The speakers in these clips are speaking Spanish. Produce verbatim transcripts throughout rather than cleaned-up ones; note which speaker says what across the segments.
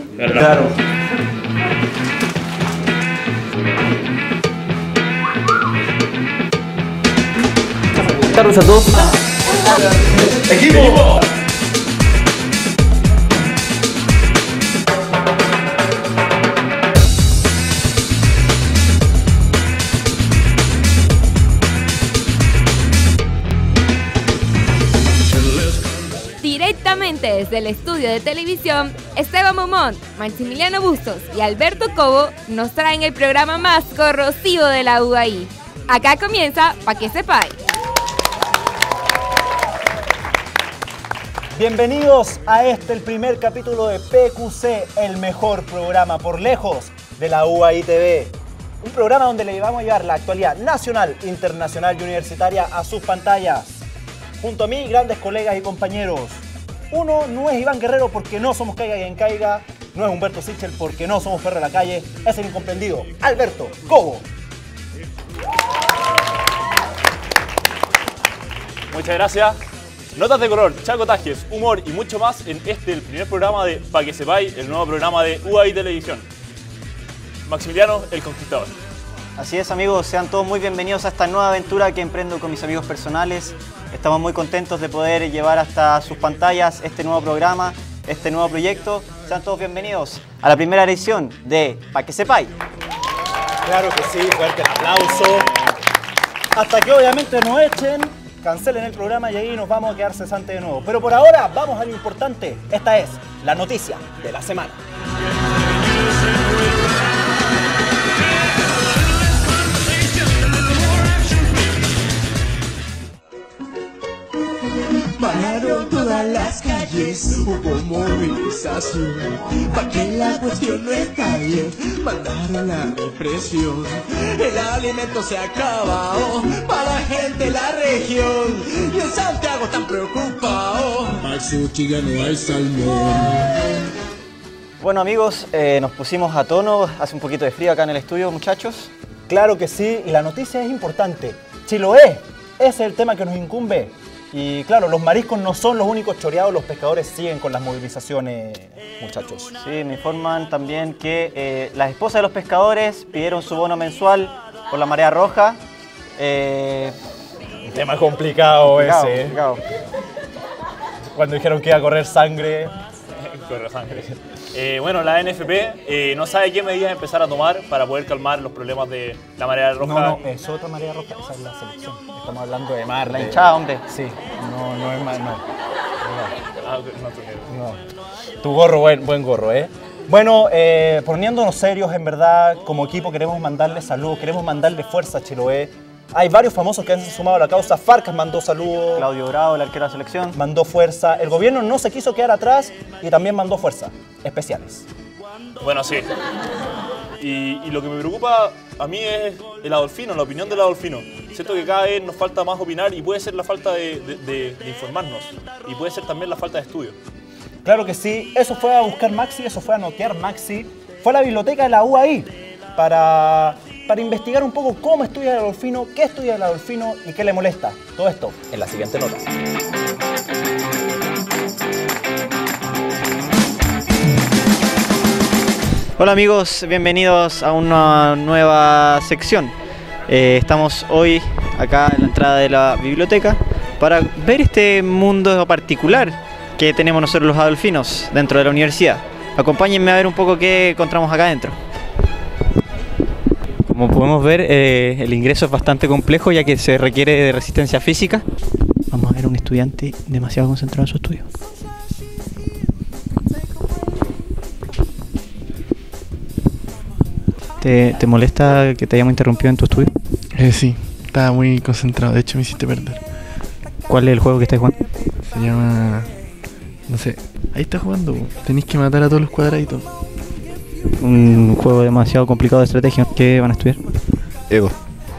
Speaker 1: Claro. Buenas tardes a todos. ¡Equipo!
Speaker 2: Directamente desde el estudio de televisión, Esteban Momón, Maximiliano Bustos y Alberto Cobo nos traen el programa más corrosivo de la U A I. Acá comienza Pa' que sepáis.
Speaker 3: Bienvenidos a este, el primer capítulo de P Q C, el mejor programa por lejos de la U A I T V. Un programa donde le vamos a llevar la actualidad nacional, internacional y universitaria a sus pantallas. Junto a mí, grandes colegas y compañeros. Uno no es Iván Guerrero porque no somos Caiga quien caiga, no es Humberto Sichel porque no somos Perro de la Calle, es el incomprendido, Alberto Cobo.
Speaker 4: Muchas gracias. Notas de color, chacotajes, humor y mucho más en este, el primer programa de Pa' que sepáis, el nuevo programa de U A I Televisión. Maximiliano, el Conquistador.
Speaker 5: Así es, amigos, sean todos muy bienvenidos a esta nueva aventura que emprendo con mis amigos personales. Estamos muy contentos de poder llevar hasta sus pantallas este nuevo programa, este nuevo proyecto. Sean todos bienvenidos a la primera edición de Pa' que sepáis.
Speaker 3: Claro que sí, fuerte el aplauso. Hasta que obviamente nos echen, cancelen el programa y ahí nos vamos a quedar cesantes de nuevo. Pero por ahora vamos a lo importante. Esta es la noticia de la semana.
Speaker 6: Pararon todas las calles, hubo movilización, pa' que la cuestión no estalle, mandaron la represión. El alimento se acabó, pa' la gente de la región, y en Santiago están preocupados. Maxuchi ya no hay salmón.
Speaker 5: Bueno, amigos, eh, nos pusimos a tono, hace un poquito de frío acá en el estudio, muchachos.
Speaker 3: Claro que sí, y la noticia es importante. Chiloé, ese es el tema que nos incumbe. Y claro, los mariscos no son los únicos choreados, los pescadores siguen con las movilizaciones, muchachos.
Speaker 5: Sí, me informan también que eh, las esposas de los pescadores pidieron su bono mensual por la marea roja. Eh,
Speaker 3: Un tema complicado,
Speaker 5: complicado
Speaker 3: ese.
Speaker 5: complicado.
Speaker 3: Cuando dijeron que iba a correr sangre.
Speaker 4: Corre sangre. Eh, bueno, la N F P eh, no sabe qué medidas empezar a tomar para poder calmar los problemas de la marea roja.
Speaker 3: No, no, es otra marea roja, esa es la selección. Estamos hablando de mar.
Speaker 5: La
Speaker 3: de...
Speaker 5: hinchada, hombre.
Speaker 3: Sí, no, no es mar, no.
Speaker 4: Ah, ok, no, tú
Speaker 3: No. Tu gorro, buen, buen gorro, ¿eh? Bueno, eh, poniéndonos serios, en verdad, como equipo queremos mandarle saludos, queremos mandarle fuerza a Chiloé. Hay varios famosos que han sumado a la causa. Farcas mandó saludos.
Speaker 5: Claudio Bravo, el arquero de la selección.
Speaker 3: Mandó fuerza. El gobierno no se quiso quedar atrás y también mandó fuerza. Especiales.
Speaker 4: Bueno, sí. Y, y lo que me preocupa a mí es el Adolfino, la opinión del Adolfino. Siento que cada vez nos falta más opinar y puede ser la falta de, de, de, de informarnos. Y puede ser también la falta de estudio.
Speaker 3: Claro que sí. Eso fue a buscar Maxi, eso fue a notear Maxi. Fue a la biblioteca de la U A I para... para investigar un poco cómo estudia el Adolfino, qué estudia el Adolfino y qué le molesta. Todo esto en la siguiente nota.
Speaker 5: Hola amigos, bienvenidos a una nueva sección. Eh, estamos hoy acá en la entrada de la biblioteca para ver este mundo particular que tenemos nosotros los adolfinos dentro de la universidad. Acompáñenme a ver un poco qué encontramos acá adentro. Como podemos ver, eh, el ingreso es bastante complejo ya que se requiere de resistencia física. Vamos a ver a un estudiante demasiado concentrado en su estudio. ¿Te, te molesta que te hayamos interrumpido en tu estudio?
Speaker 7: Eh, sí, estaba muy concentrado, de hecho me hiciste perder.
Speaker 5: ¿Cuál es el juego que estás jugando?
Speaker 7: Se llama... no sé, ahí está jugando, tenéis que matar a todos los cuadraditos.
Speaker 5: Un juego demasiado complicado de estrategia. ¿Qué van a estudiar?
Speaker 7: Ego.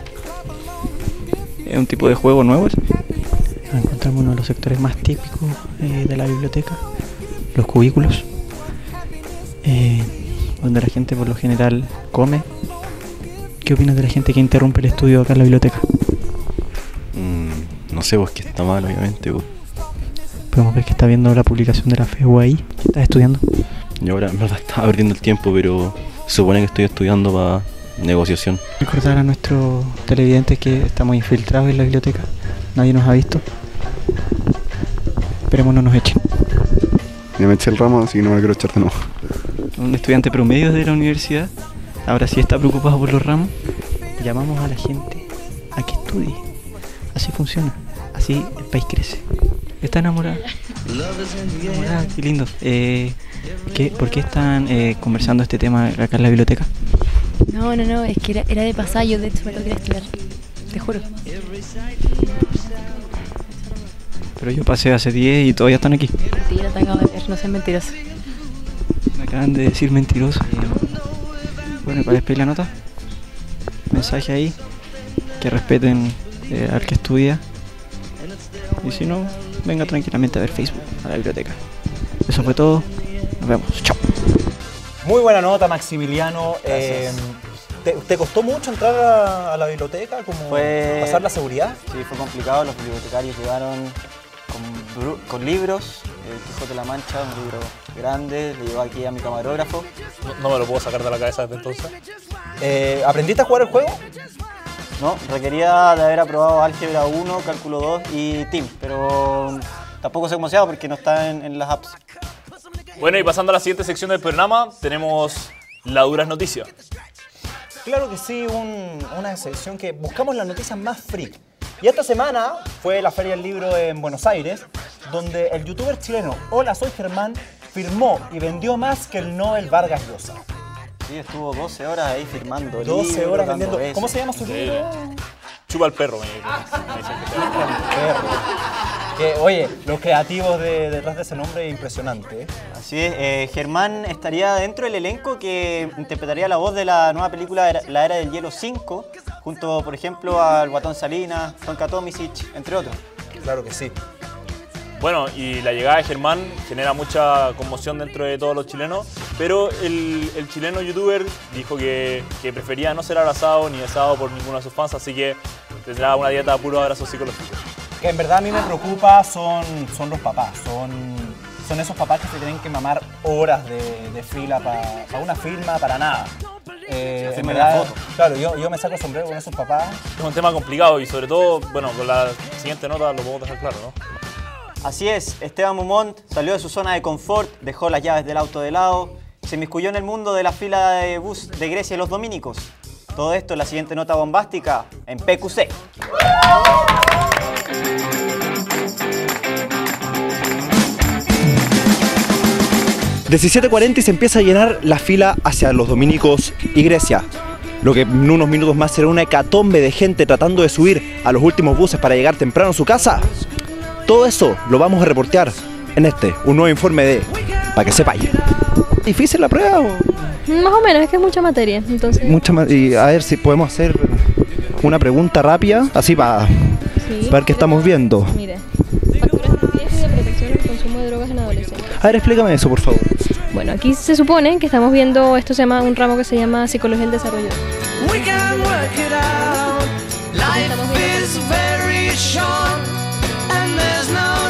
Speaker 5: ¿Es un tipo de juego nuevo? Encontramos uno de los sectores más típicos eh, de la biblioteca, los cubículos, eh, donde la gente por lo general come. ¿Qué opinas de la gente que interrumpe el estudio acá en la biblioteca?
Speaker 8: Mm, no sé, vos, que está mal, obviamente, vos.
Speaker 5: Podemos ver que está viendo la publicación de la F E U ahí. ¿Estás estudiando?
Speaker 8: Y ahora en verdad estaba perdiendo el tiempo, pero se supone que estoy estudiando para negociación.
Speaker 5: Recordar a nuestros televidentes que estamos infiltrados en la biblioteca. Nadie nos ha visto. Esperemos no nos echen.
Speaker 9: Ya me eché el ramo, así que no me quiero echar de nuevo.
Speaker 5: Un estudiante promedio de la universidad, ahora sí está preocupado por los ramos. Llamamos a la gente a que estudie. Así funciona. Así el país crece. Está enamorada. Enamorada, qué lindo. Eh, ¿qué, ¿Por qué están eh, conversando este tema acá en la biblioteca?
Speaker 10: No, no, no, es que era, era de pasada, yo de hecho me lo quería estudiar. Te juro.
Speaker 5: Pero yo pasé hace diez y todavía están aquí.
Speaker 10: Mentira, te acabo de ver, no seas mentiroso.
Speaker 5: Me acaban de decir mentiroso. Bueno, para despedir la nota, mensaje ahí, que respeten eh, al que estudia. Y si no, venga tranquilamente a ver Facebook, a la biblioteca. Eso fue todo, nos vemos, chao.
Speaker 3: Muy buena nota, Maximiliano. Eh, ¿te, ¿Te costó mucho entrar a, a la biblioteca? Como
Speaker 5: Fue-
Speaker 3: pasar la seguridad?
Speaker 5: Sí, fue complicado, los bibliotecarios llegaron con, bru- con libros, el Quijote de la Mancha, un libro grande, le llevó aquí a mi camarógrafo.
Speaker 4: No, no me lo puedo sacar de la cabeza desde entonces.
Speaker 3: Eh, ¿Aprendiste a jugar el juego?
Speaker 5: No, requería de haber aprobado Álgebra uno, Cálculo dos y T I M, pero tampoco sé cómo se llama porque no está en, en las apps.
Speaker 4: Bueno, y pasando a la siguiente sección del programa, tenemos la duras noticias.
Speaker 3: Claro que sí, un- una sección que buscamos las noticias más freak. Y esta semana fue la Feria del Libro en Buenos Aires, donde el youtuber chileno Hola Soy Germán firmó y vendió más que el Nobel Vargas Llosa.
Speaker 5: Sí, estuvo doce horas ahí firmando.
Speaker 3: doce
Speaker 5: libros,
Speaker 3: horas
Speaker 5: dando
Speaker 3: vendiendo.
Speaker 5: besos.
Speaker 3: ¿Cómo se llama su libro?
Speaker 4: Chupa el perro, me, me dicen que se llama.
Speaker 3: Perro. Que, oye, los creativos de- detrás de ese nombre es impresionante. ¿eh?
Speaker 5: Así es, eh, Germán estaría dentro del elenco que interpretaría la voz de la nueva película Era- La Era del Hielo cinco, junto, por ejemplo, al Guatón Salinas, Tonka Tomisic, entre otros.
Speaker 3: Claro que sí.
Speaker 4: Bueno, y la llegada de Germán genera mucha conmoción dentro de todos los chilenos, pero el, el chileno youtuber dijo que, que prefería no ser abrazado ni besado por ninguno de sus fans, así que tendrá una dieta de puro abrazo psicológico.
Speaker 3: Que en verdad a mí me preocupa son, son los papás, son, son esos papás que se tienen que mamar horas de, de fila para una firma, para nada. Eh, en
Speaker 4: Firma y
Speaker 3: verdad,
Speaker 4: la foto.
Speaker 3: claro, yo, yo me saco el sombrero con esos papás.
Speaker 4: Es un tema complicado y sobre todo, bueno, con la siguiente nota lo podemos dejar claro, ¿no?
Speaker 5: Así es, Esteban Mumont salió de su zona de confort, dejó las llaves del auto de lado, se inmiscuyó en el mundo de la fila de bus de Grecia y los dominicos. Todo esto en la siguiente nota bombástica en P Q C.
Speaker 3: diecisiete cuarenta y se empieza a llenar la fila hacia los dominicos y Grecia. Lo que en unos minutos más será una hecatombe de gente tratando de subir a los últimos buses para llegar temprano a su casa. Todo eso lo vamos a reportear en este, un nuevo informe de Para que sepáis. ¿Difícil la prueba? O?
Speaker 10: Más o menos, es que es mucha materia, entonces...
Speaker 3: Mucha ma- y a ver si podemos hacer una pregunta rápida, así para
Speaker 10: Sí.
Speaker 3: ver qué estamos viendo.
Speaker 10: Mire, facturas de riesgo y de protección al consumo de drogas en adolescentes.
Speaker 3: A ver, explícame eso, por favor.
Speaker 10: Bueno, aquí se supone que estamos viendo, esto se llama un ramo que se llama Psicología del Desarrollo.
Speaker 6: We can work it out. Life is very short and there's no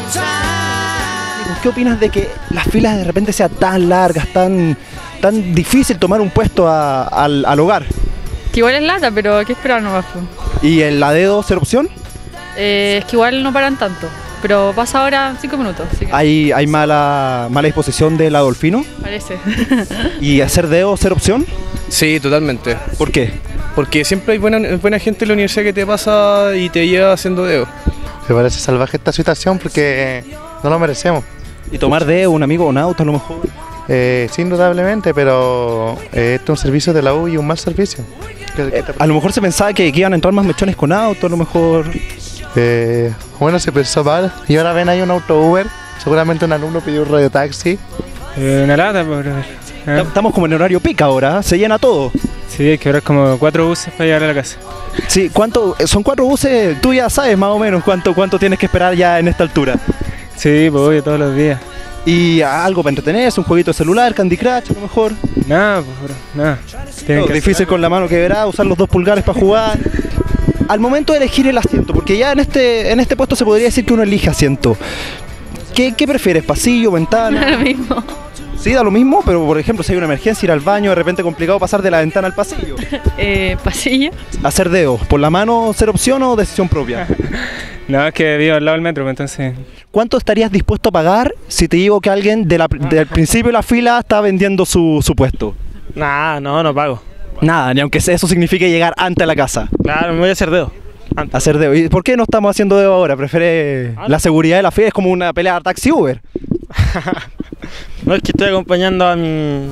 Speaker 6: time.
Speaker 3: ¿Qué opinas de que las filas de repente sean tan largas, tan, tan difícil tomar un puesto a- al, al hogar?
Speaker 11: Que igual es lata, pero hay que esperar nomás. po.
Speaker 3: ¿Y el la dedo ser opción?
Speaker 11: Eh, es que igual no paran tanto, pero pasa ahora cinco minutos, así que
Speaker 3: ¿Hay, hay mala, mala disposición del Adolfino?
Speaker 11: parece.
Speaker 3: ¿Y hacer dedo ser opción?
Speaker 12: Sí, totalmente.
Speaker 3: ¿Por qué?
Speaker 12: Porque siempre hay buena, buena gente en la universidad que te pasa y te lleva haciendo dedo.
Speaker 13: Me parece salvaje esta situación porque no lo merecemos.
Speaker 3: ¿Y tomar dedo, un amigo o un auto a lo mejor?
Speaker 13: Eh, sí, indudablemente, pero eh, esto es un servicio de la U y un mal servicio.
Speaker 3: Eh, a lo mejor se pensaba que, que iban a entrar más mechones con auto, a lo mejor.
Speaker 13: Eh, bueno, se pensó mal. Y ahora ven ahí un auto Uber. Seguramente un alumno pidió un radiotaxi.
Speaker 14: Eh, una lata, por
Speaker 3: Estamos como en horario pica ahora, ¿eh? Se llena todo.
Speaker 14: Sí, hay que habrá como cuatro buses para llegar a la casa.
Speaker 3: Sí, ¿cuánto? Son cuatro buses, tú ya sabes más o menos cuánto, cuánto tienes que esperar ya en esta altura.
Speaker 14: Sí, pues obvio, todos los días.
Speaker 3: ¿Y algo para entretenerse, un jueguito de celular, Candy Crush a lo mejor?
Speaker 14: Nada, pues bro, nada. Tienen
Speaker 3: No,
Speaker 14: que
Speaker 3: difícil con la mano que verá, usar los dos pulgares para jugar. Al momento de elegir el asiento, porque ya en este, en este puesto se podría decir que uno elige asiento. ¿Qué, qué prefieres, pasillo, ventana?
Speaker 11: Lo mismo.
Speaker 15: Sí, da lo mismo, pero por ejemplo, si hay una emergencia, ir al baño, de repente complicado pasar de la ventana al pasillo.
Speaker 11: eh, ¿Pasillo?
Speaker 15: Hacer dedos, por la mano, ¿ser opción o decisión propia?
Speaker 14: No, es que vivo al lado del metro, entonces...
Speaker 15: ¿Cuánto estarías dispuesto a pagar si te digo que alguien de la, del principio de la fila está vendiendo su, su puesto?
Speaker 14: Nah, no, no pago.
Speaker 15: Nada, ni aunque eso signifique llegar antes a la casa.
Speaker 14: Claro, me voy a hacer dedo. Antes.
Speaker 15: Hacer dedo. ¿Y por qué no estamos haciendo dedo ahora? ¿Prefiere la seguridad de la fila? Es como una pelea taxi-Uber.
Speaker 14: No, es que estoy acompañando a mi...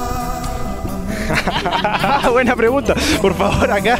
Speaker 15: Buena pregunta. Por favor, acá.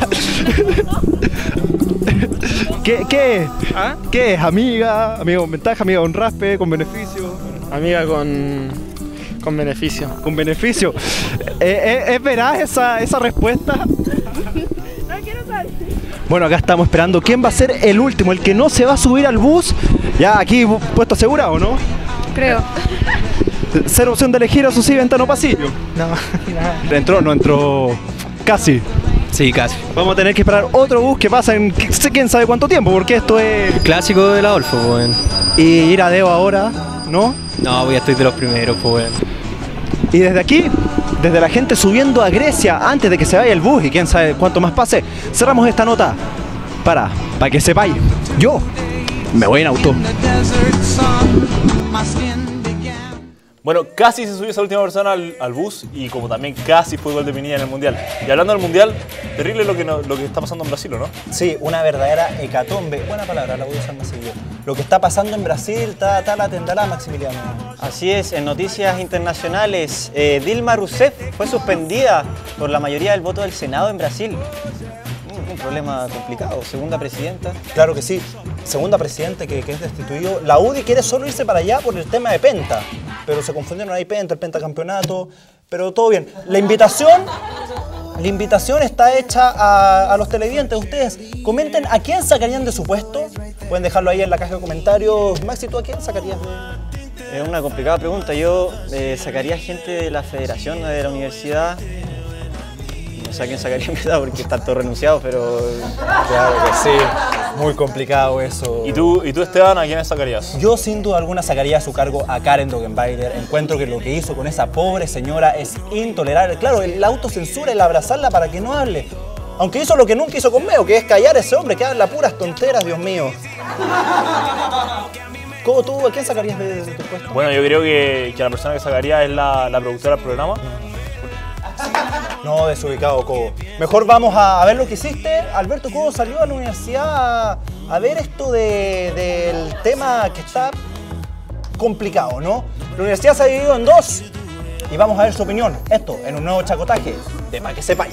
Speaker 15: ¿Qué, qué es?
Speaker 14: ¿Ah?
Speaker 15: ¿Qué es? ¿Amiga? ¿Amiga con ventaja? ¿Amiga con raspe? ¿Con beneficio?
Speaker 14: Amiga con... con beneficio.
Speaker 15: ¿Con beneficio? ¿Es, es, es veraz esa, esa respuesta?
Speaker 2: No quiero saber.
Speaker 15: Bueno, acá estamos esperando quién va a ser el último, el que no se va a subir al bus. Ya aquí puesto asegurado, ¿no?
Speaker 10: Creo.
Speaker 15: Cero opción de elegir, eso sí, ventana o pasillo.
Speaker 14: No, nada.
Speaker 15: Entró, no entró. Casi.
Speaker 14: Sí, casi.
Speaker 15: Vamos a tener que esperar otro bus que pasa en quién sabe cuánto tiempo, porque esto es...
Speaker 14: Clásico del Adolfo, pues.
Speaker 15: Y ir a Deo ahora, ¿no?
Speaker 14: No, pues ya estoy de los primeros, pues.
Speaker 15: Y desde aquí, desde la gente subiendo a Grecia antes de que se vaya el bus y quién sabe cuánto más pase, cerramos esta nota para, para que sepáis. Yo me voy en auto.
Speaker 4: Bueno, casi se subió esa última persona al, al bus y como también casi fue gol de Pinilla en el Mundial. Y hablando del Mundial, terrible lo que, no, lo que está pasando en Brasil, ¿o no?
Speaker 3: Sí, una verdadera hecatombe. Buena palabra, la voy a usar más seguido. Lo que está pasando en Brasil está, está la tendalá, Maximiliano.
Speaker 5: Así es, en noticias internacionales, eh, Dilma Rousseff fue suspendida por la mayoría del voto del Senado en Brasil. Un problema complicado, segunda presidenta.
Speaker 3: Claro que sí, segunda presidenta que, que es destituido. La U D I quiere solo irse para allá por el tema de Penta, pero se confundieron ahí Penta, el pentacampeonato, pero todo bien. La invitación, la invitación está hecha a, a los televidentes. Ustedes comenten a quién sacarían de su puesto. Pueden dejarlo ahí en la caja de comentarios. Maxi, ¿tú a quién sacarías de...?
Speaker 5: Es una complicada pregunta. Yo eh, sacaría gente de la federación, de la universidad. No sé a quién sacaría en verdad porque están todos renunciados, pero...
Speaker 3: Claro que sí, muy complicado eso.
Speaker 4: ¿Y tú, y tú Esteban, a quiénes sacarías?
Speaker 3: Yo sin duda alguna sacaría a su cargo a Karen Dogenbailer. Encuentro que lo que hizo con esa pobre señora es intolerable. Claro, la autocensura, el abrazarla para que no hable. Aunque hizo lo que nunca hizo conmigo, que es callar a ese hombre que habla puras tonteras, Dios mío. ¿Cómo tú, a quién sacarías de, de tu puesto?
Speaker 4: Bueno, yo creo que, que la persona que sacaría es la, la productora del programa.
Speaker 3: No, desubicado, Cobo. Mejor vamos a, a ver lo que hiciste. Alberto Cobo salió a la universidad a, a ver esto de, del tema que está complicado, ¿no? La universidad se ha dividido en dos y vamos a ver su opinión. Esto en un nuevo chacotaje de Pa' que sepáis.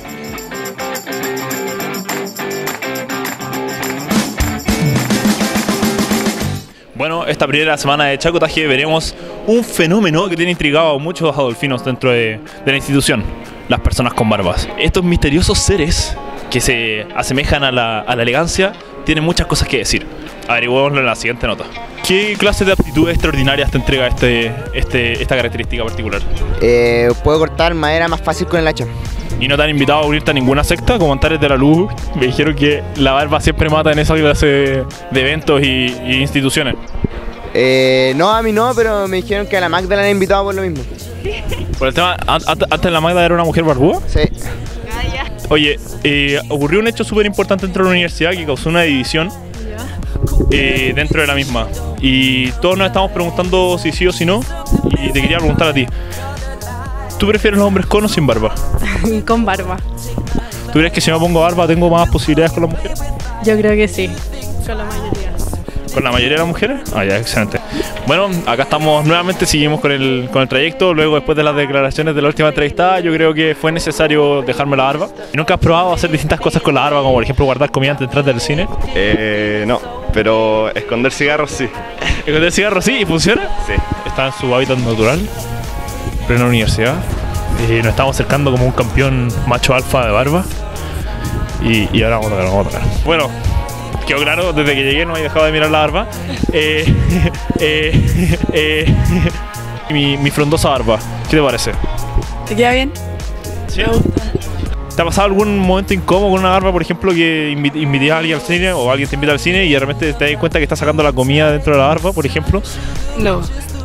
Speaker 4: Bueno, esta primera semana de chacotaje veremos un fenómeno que tiene intrigado a muchos adolfinos dentro de, de la institución. Las personas con barbas. Estos misteriosos seres que se asemejan a la, a la elegancia tienen muchas cosas que decir. Averiguémoslo en la siguiente nota. ¿Qué clase de aptitudes extraordinarias te entrega este, este, esta característica particular?
Speaker 16: Eh, puedo cortar madera más fácil con el hacha.
Speaker 4: ¿Y no te han invitado a unirte a ninguna secta? Como Antares de la Luz, me dijeron que la barba siempre mata en esa clase de eventos y, y instituciones.
Speaker 16: Eh, no, a mí no, pero me dijeron que a la Magda la han invitado por lo mismo.
Speaker 4: ¿Por el tema, antes la Magda era una mujer barbuda?
Speaker 16: Sí.
Speaker 4: Oye, eh, ocurrió un hecho súper importante dentro de la universidad que causó una división eh, dentro de la misma. Y todos nos estamos preguntando si sí o si no. Y te quería preguntar a ti. ¿Tú prefieres los hombres con o sin barba?
Speaker 11: Con barba.
Speaker 4: ¿Tú crees que si me pongo barba tengo más posibilidades con las mujeres?
Speaker 11: Yo creo que sí. Con la mayoría.
Speaker 4: ¿Con la mayoría de las mujeres? Ah, ya, excelente. Bueno, acá estamos nuevamente, seguimos con el, con el trayecto. Luego, después de las declaraciones de la última entrevistada, yo creo que fue necesario dejarme la barba. ¿Y nunca has probado hacer distintas cosas con la barba, como por ejemplo guardar comida antes de entrar del cine?
Speaker 9: Eh, no, pero esconder cigarros sí.
Speaker 4: ¿Esconder cigarros sí? ¿Y funciona?
Speaker 9: Sí.
Speaker 4: Está en su hábitat natural, plena universidad. Y nos estamos acercando como un campeón macho alfa de barba. Y, y ahora vamos a tocar, vamos a tocar. Bueno. Quedó claro, desde que llegué no he dejado de mirar la barba. Eh, eh, eh, mi, mi frondosa barba, ¿qué te parece?
Speaker 11: ¿Te queda bien?
Speaker 4: Sí. ¿Te ha pasado algún momento incómodo con una barba, por ejemplo, que invité a alguien al cine o alguien te invita al cine y de repente te das cuenta que estás sacando la comida dentro de la barba, por ejemplo?
Speaker 11: No.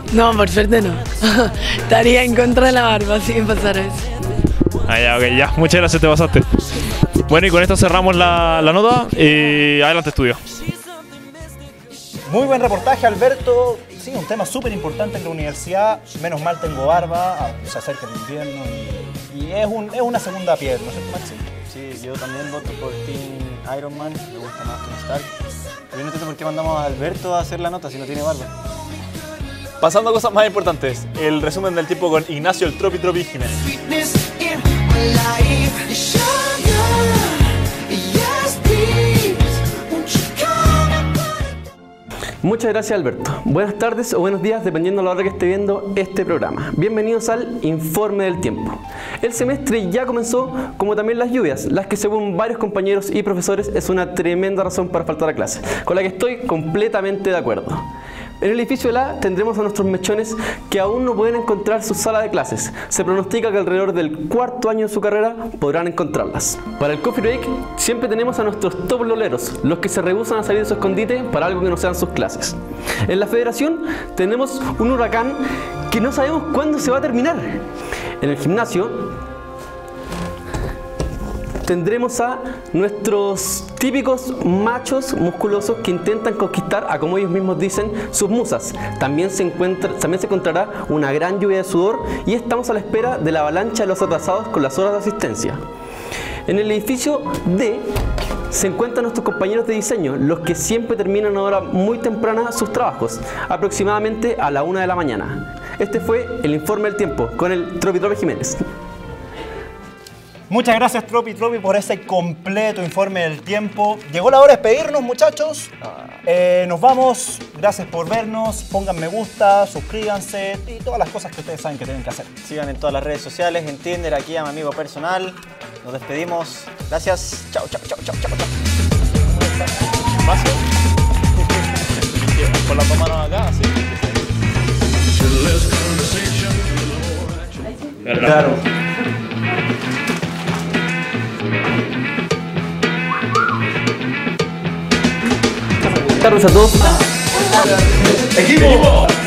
Speaker 17: No, por suerte no. Estaría en contra de la barba si me pasara eso.
Speaker 4: Ah, ya, ok, ya. Muchas gracias, te pasaste. Bueno, y con esto cerramos la, la nota. Eh, adelante, estudio.
Speaker 3: Muy buen reportaje, Alberto. Sí, un tema súper importante en la universidad. Menos mal tengo barba, se acerca el invierno y, y es, un, es una segunda piel, ¿no es cierto, Maxi?
Speaker 5: Sí, yo también voto por Team Iron Man, me gusta más Tony Stark. Pero yo no entiendo por qué mandamos a Alberto a hacer la nota si no tiene barba.
Speaker 4: Pasando a cosas más importantes, el resumen del tiempo con Ignacio el Tropi Tropi Jiménez.
Speaker 1: Muchas gracias, Alberto. Buenas tardes o buenos días, dependiendo de la hora que esté viendo este programa. Bienvenidos al Informe del Tiempo. El semestre ya comenzó, como también las lluvias, las que según varios compañeros y profesores es una tremenda razón para faltar a clase, con la que estoy completamente de acuerdo. En el edificio de la tendremos a nuestros mechones que aún no pueden encontrar su sala de clases. Se pronostica que alrededor del cuarto año de su carrera podrán encontrarlas. Para el coffee break siempre tenemos a nuestros top loleros, los que se rehúsan a salir de su escondite para algo que no sean sus clases. En la federación tenemos un huracán que no sabemos cuándo se va a terminar. En el gimnasio tendremos a nuestros típicos machos musculosos que intentan conquistar, a como ellos mismos dicen, sus musas. También se, encuentra, también se encontrará una gran lluvia de sudor y estamos a la espera de la avalancha de los atrasados con las horas de asistencia. En el edificio D se encuentran nuestros compañeros de diseño, los que siempre terminan a hora muy temprana sus trabajos, aproximadamente a la una de la mañana. Este fue el Informe del Tiempo con el Tropi Tropi Jiménez.
Speaker 3: Muchas gracias, Tropi Tropi, por ese completo informe del tiempo. Llegó la hora de despedirnos, muchachos. Eh, nos vamos. Gracias por vernos. Pongan me gusta, suscríbanse y todas las cosas que ustedes saben que tienen que hacer.
Speaker 5: Sigan en todas las redes sociales, en Tinder, aquí a mi amigo personal. Nos despedimos. Gracias. Chao, chao, chao, chao, chao.
Speaker 4: Con las dos manos acá, sí.
Speaker 3: Claro.
Speaker 1: Buenas tardes a todos.
Speaker 3: ¡Equipo!